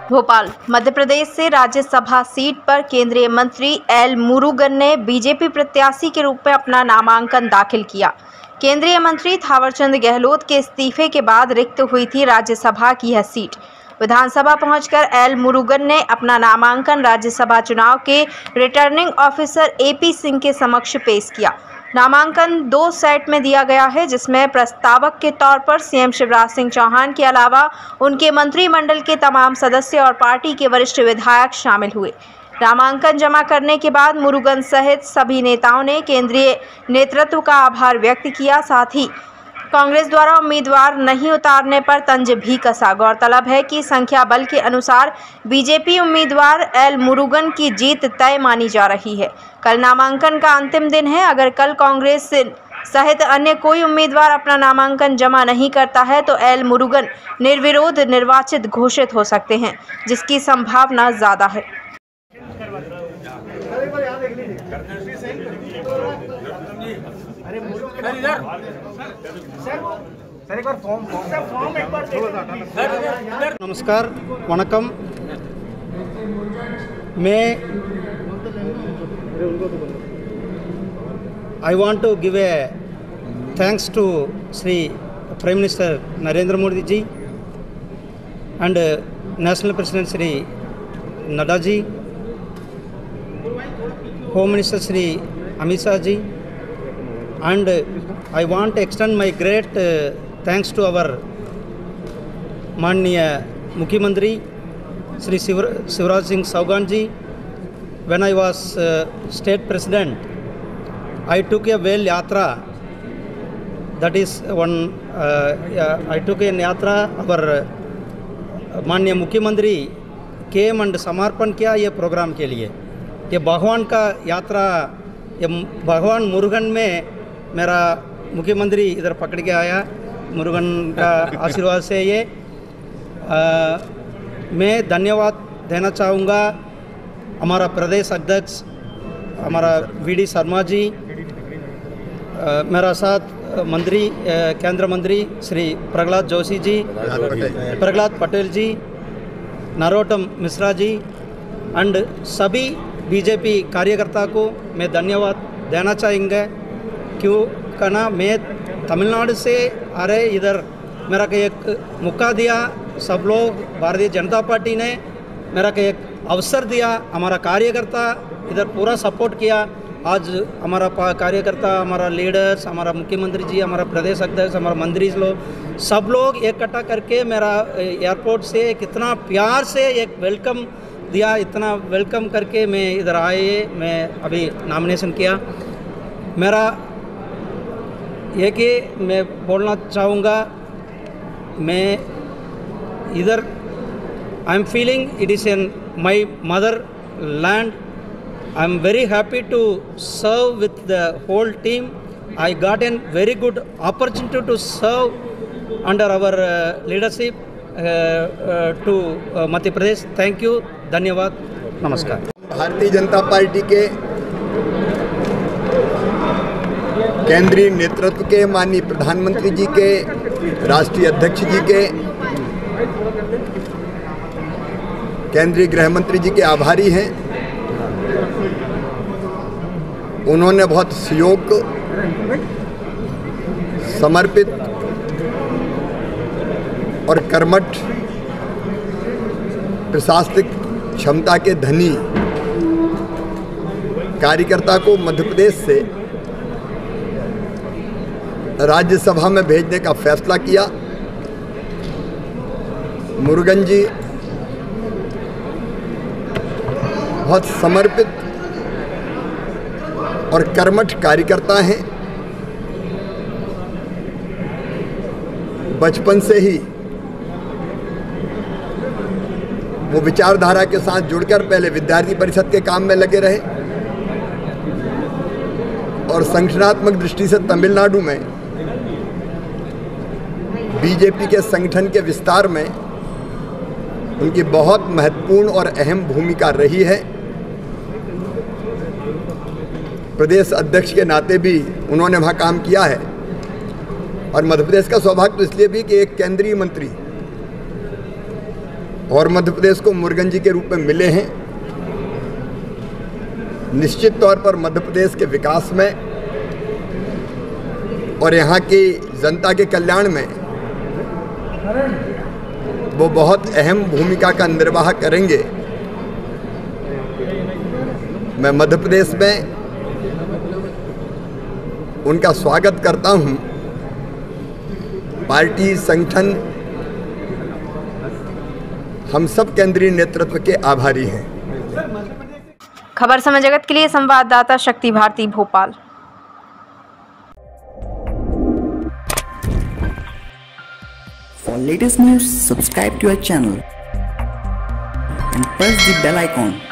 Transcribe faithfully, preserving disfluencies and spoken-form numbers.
भोपाल मध्य प्रदेश से राज्यसभा सीट पर केंद्रीय मंत्री एल मुरुगन ने बीजेपी प्रत्याशी के रूप में अपना नामांकन दाखिल किया। केंद्रीय मंत्री थावरचंद गहलोत के इस्तीफे के बाद रिक्त हुई थी राज्यसभा की यह सीट। विधानसभा पहुंचकर एल मुरुगन ने अपना नामांकन राज्यसभा चुनाव के रिटर्निंग ऑफिसर एपी सिंह के समक्ष पेश किया। नामांकन दो सेट में दिया गया है, जिसमें प्रस्तावक के तौर पर सीएम शिवराज सिंह चौहान के अलावा उनके मंत्रिमंडल के तमाम सदस्य और पार्टी के वरिष्ठ विधायक शामिल हुए। नामांकन जमा करने के बाद मुरुगन सहित सभी नेताओं ने केंद्रीय नेतृत्व का आभार व्यक्त किया। साथ ही कांग्रेस द्वारा उम्मीदवार नहीं उतारने पर तंज भी कसा। गौरतलब है कि संख्या बल के अनुसार बीजेपी उम्मीदवार एल मुरुगन की जीत तय मानी जा रही है। कल नामांकन का अंतिम दिन है। अगर कल कांग्रेस सहित अन्य कोई उम्मीदवार अपना नामांकन जमा नहीं करता है तो एल मुरुगन निर्विरोध निर्वाचित घोषित हो सकते हैं, जिसकी संभावना ज़्यादा है। नमस्कार, वणकम। मैं I want to give a thanks to Sri Prime Minister Narendra Modi ji and uh, National President Sri Nadda ji, Home Minister Sri Amit Shah ji, and uh, I want to extend my great uh, thanks to our Manniya Mukhyamantri Sri Shivraj Singh Chauhan ji. When I was uh, State President, I took a well yatra. That is one. Uh, yeah, I took a yatra. Our uh, Manniya Mukhyamantri came and samarpan किया ये programme के लिए। ये भगवान का यात्रा, ये भगवान मुरुगन में मेरा मुख्यमंत्री इधर पकड़ के आया। मुरुगन का आशीर्वाद से ये आ, मैं धन्यवाद देना चाहूँगा हमारा प्रदेश अध्यक्ष हमारा वी डी शर्मा जी, आ, मेरा साथ मंत्री केंद्र मंत्री श्री प्रहलाद जोशी जी, प्रहलाद पटेल जी, नरोत्तम मिश्रा जी एंड सभी बीजेपी कार्यकर्ता को मैं धन्यवाद देना चाहेंगे। क्यों कहना, मैं तमिलनाडु से आ रहे इधर मेरा का एक मौका दिया। सब लोग भारतीय जनता पार्टी ने मेरा का एक अवसर दिया। हमारा कार्यकर्ता इधर पूरा सपोर्ट किया। आज हमारा कार्यकर्ता, हमारा लीडर्स, हमारा मुख्यमंत्री जी, हमारा प्रदेश अध्यक्ष, हमारा मंत्री लोग, सब लोग इकट्ठा करके मेरा एयरपोर्ट से कितना प्यार से एक वेलकम दिया। इतना वेलकम करके मैं इधर आए। मैं अभी नॉमिनेशन किया। मेरा ये कि मैं बोलना चाहूँगा, मैं इधर I am feeling it is an my motherland. I am very happy to serve with the whole team. I got a very good opportunity to serve under our uh, leadership uh, uh, to uh, Madhya Pradesh. Thank you. धन्यवाद। नमस्कार। Bharatiya Janata party के केंद्रीय नेतृत्व के, माननीय प्रधानमंत्री जी के, राष्ट्रीय अध्यक्ष जी के, केंद्रीय गृह मंत्री जी के आभारी हैं। उन्होंने बहुत सहयोग, समर्पित और कर्मठ प्रशासनिक क्षमता के धनी कार्यकर्ता को मध्य प्रदेश से राज्यसभा में भेजने का फैसला किया। मुरुगन जी बहुत समर्पित और कर्मठ कार्यकर्ता हैं। बचपन से ही वो विचारधारा के साथ जुड़कर पहले विद्यार्थी परिषद के काम में लगे रहे और संगठनात्मक दृष्टि से तमिलनाडु में बीजेपी के संगठन के विस्तार में उनकी बहुत महत्वपूर्ण और अहम भूमिका रही है। प्रदेश अध्यक्ष के नाते भी उन्होंने वहाँ काम किया है और मध्य प्रदेश का सौभाग्य तो इसलिए भी कि एक केंद्रीय मंत्री और मध्य प्रदेश को मुरुगन जी के रूप में मिले हैं। निश्चित तौर पर मध्य प्रदेश के विकास में और यहाँ की जनता के कल्याण में वो बहुत अहम भूमिका का निर्वाह करेंगे। मैं मध्य प्रदेश में उनका स्वागत करता हूँ। पार्टी, संगठन, हम सब केंद्रीय नेतृत्व के आभारी हैं। खबर समय जगत के लिए संवाददाता शक्ति Bharti, Bhopal. For latest news, subscribe to our channel and press the bell icon